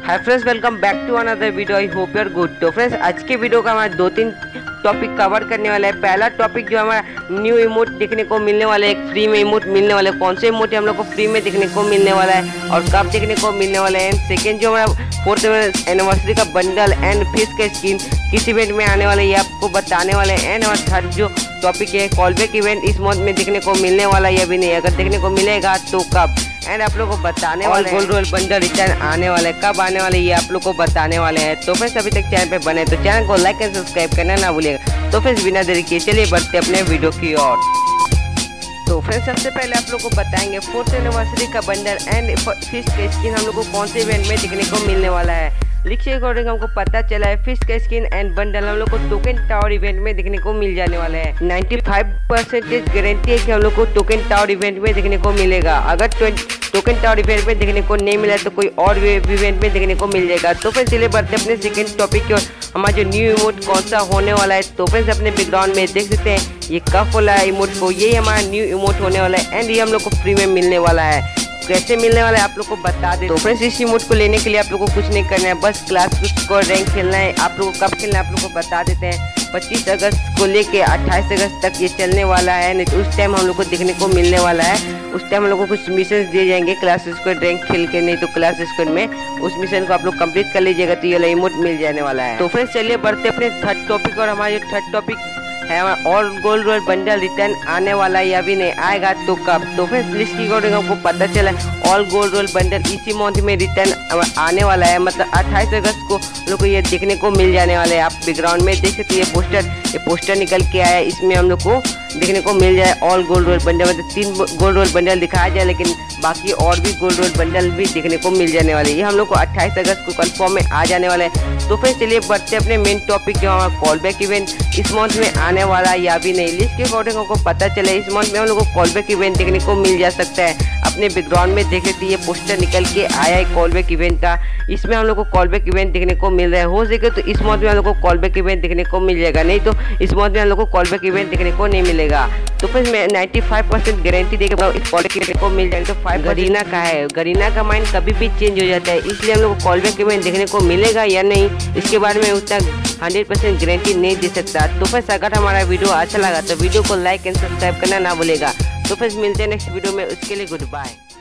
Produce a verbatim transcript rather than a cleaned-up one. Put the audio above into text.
Hi friends, welcome back to another video. I hope you are good. तो friends, आज के video का हमारा दो तीन टॉपिक कवर करने वाला है। पहला टॉपिक जो हमारा न्यू इमोट देखने को मिलने वाला है, एक फ्री में इमोट मिलने वाला है। कौन से इमोट हम लोग को फ्री में देखने को मिलने वाला है और कब देखने को मिलने वाला है। एंड सेकेंड जो हमारा फोर्थ एनिवर्सरी का बंडल एंड फिश का स्किन किस इवेंट में आने वाला है ये आपको बताने वाले हैं। एंड हमारा थर्ड जो टॉपिक है, कॉलबैक इवेंट इस मंथ में देखने को मिलने वाला है या भी नहीं, अगर देखने को मिलेगा तो कब। एंड आप लोगों को बताने वाले गोल्ड रॉयल बंडल रिटर्न आने वाला है, कब आने वाले ये आप लोग को बताने वाले हैं। तो फ्रेंड्स, अभी तक चैनल पे बने तो चैनल को लाइक एंड सब्सक्राइब करना ना भूलिएगा। तो फ्रेंड्स, बिना देरी किए चलिए बढ़ते अपने वीडियो की ओर। तो फ्रेंड्स, सबसे पहले आप लोग को बताएंगे फोर्थ एनिवर्सरी का बंडल एंड फिश का स्किन हम लोग को कौन से इवेंट में देखने को मिलने वाला है। लीक के अकॉर्डिंग हमको पता चला है फिश का स्किन एंड बंडल हम लोग को टोकन टावर इवेंट में देखने को मिल जाने वाला है। पचानवे परसेंटेज गारंटी है कि हम लोग को टोकन टावर इवेंट में देखने को मिलेगा। अगर टोकन टावर इवेंट में देखने को नहीं मिला तो कोई और इवेंट में देखने को मिल जाएगा। तो फ्रेंड्स, चलिए बढ़ते अपने सेकंड टॉपिक की ओर। हमारा जो न्यू इमोट कौन सा होने वाला है, तो फ्रेंड्स अपने बैकग्राउंड में देख सकते हैं ये कफ वाला इमोट को, यही हमारा न्यू इमोट होने वाला है एंड ये हम लोग को फ्री में मिलने वाला है। कैसे मिलने वाला है आप लोग को बता दें। तो फ्रेंड्स, इस इमोट को लेने के लिए आप लोग को कुछ नहीं करना है, बस क्लास को रैंक खेलना है। आप लोग को कब खेलना है आप लोग को बता देते हैं। पच्चीस अगस्त को लेके अट्ठाईस अगस्त तक ये चलने वाला है। नहीं तो उस टाइम हम लोग को देखने को मिलने वाला है। उस टाइम हम लोग को कुछ मिशन दिए जाएंगे क्लास स्क्वाड रैंक खेल के, नहीं तो क्लास स्क्वाड में उस मिशन को आप लोग कंप्लीट कर लीजिएगा तो ये वाला इमोट मिल जाने वाला है। तो फ्रेंड्स, चलिए बढ़ते अपने थर्ड टॉपिक। और हमारा जो थर्ड टॉपिक है all gold royal bundle return आने वाला है या भी नहीं, आएगा तो कब। तो फ्रेंड्स, लिस्ट की अकॉर्डिंग हमको पता चला ऑल गोल्ड रॉयल बंडल इसी मंथ में रिटर्न आने वाला है, मतलब अट्ठाईस अगस्त को लोग को ये देखने को मिल जाने वाला है। आप बैकग्राउंड में देख सकते हैं ये पोस्टर ये पोस्टर निकल के आया है, इसमें हम लोग को देखने को मिल जाए ऑल गोल्ड रॉयल बंडल, मतलब तीन गोल्ड रॉयल बंडल दिखाया जाए, लेकिन बाकी और भी गोल्ड रॉयल बंडल भी देखने को मिल जाने वाले। ये हम लोग को अट्ठाईस अगस्त को कंफर्म में आ जाने वाला है। तो फिर चलिए बढ़ते अपने मेन टॉपिक जो हमारा कॉलबैक इवेंट इस मंथ में आने वाला है या भी नहीं। लिस्ट के अकॉर्डिंग हमको पता चले इस मंथ में हम लोग को कॉलबैक इवेंट देखने को मिल जा सकता है। अपने बैकग्राउंड में देख लेते ये पोस्टर निकल के आया है कॉलबैक इवेंट का, इसमें हम लोग को कॉलबैक इवेंट देखने को मिल रहा है। हो सके तो इस मंथ में हम लोग को कॉलबैक इवेंट देखने को मिल जाएगा, नहीं तो इस मंथ में हम लोग को कॉलबैक इवेंट देखने को नहीं मिलेगा। तो फिर मैं पचानवे परसेंट गारंटी देके कॉलबैक इवेंट को मिल जाएगा। तो फाइव गरीना का है, गरीना का माइंड कभी भी चेंज हो जाता है, इसलिए हम लोग को कॉलबैक इवेंट देखने को मिलेगा या नहीं इसके बारे में उतना हंड्रेड परसेंट गारंटी नहीं दे सकता। तो फिर अगर हमारा वीडियो अच्छा लगा तो वीडियो को लाइक एंड सब्सक्राइब करना ना भूलेगा। तो फिर मिलते हैं नेक्स्ट वीडियो में, उसके लिए गुड बाय।